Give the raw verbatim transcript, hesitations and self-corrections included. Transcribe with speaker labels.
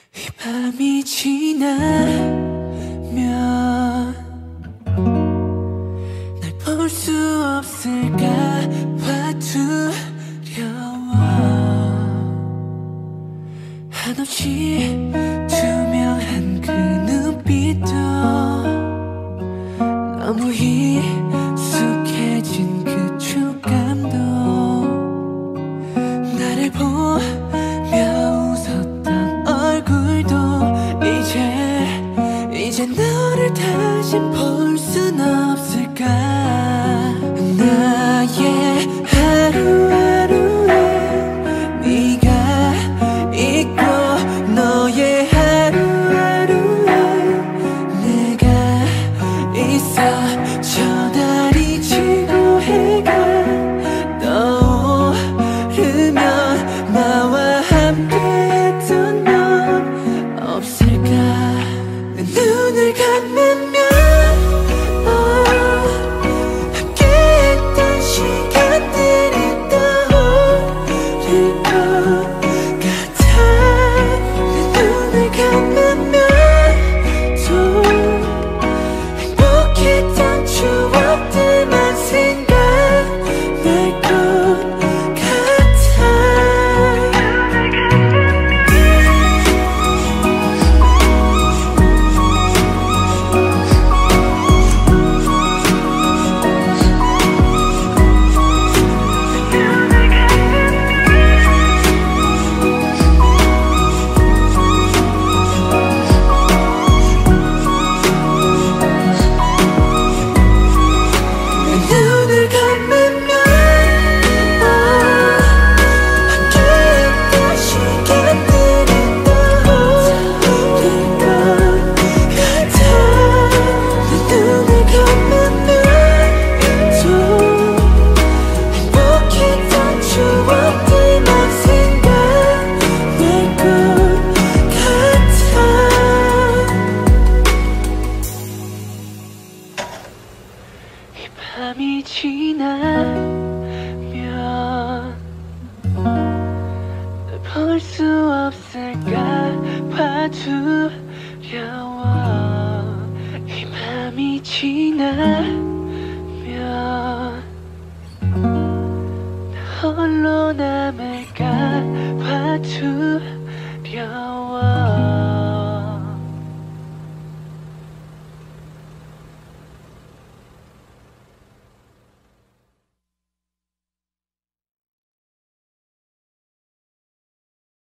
Speaker 1: 이 밤이 지나면 날 볼 수 없을까 봐 두려워. 한없이 투명한 그 눈빛도 너무 익숙해진 그 촉감도 나를 보며 웃었던 얼굴도 이제 이제 너를 다시 볼 순 없을까. 나의 하루하루에 네가 있고 너의 하루하루에 내가 있어. 저 달이 지고 해가 떠오르면 나와 함께했던 넌 없을까. 내 눈을 감으면 oh, 함께했던 시간들이 떠오를 것 같아. 내 눈을 감으면 또 행복했던 추억들만 생각날 것 같아. 눈을 감으면 oh, 함께했던 시간들이 떠오를 것 같아. 내 눈을 감으면 또 행복했던 추억들만 생각날 것 같아. 이 밤이 지나면 널 볼 수 없을까 봐 두려워. 이 밤이 지나면 나 홀로 남아